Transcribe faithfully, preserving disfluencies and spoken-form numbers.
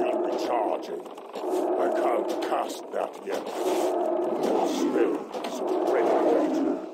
still recharging. I can't cast that yet. The spell is already late.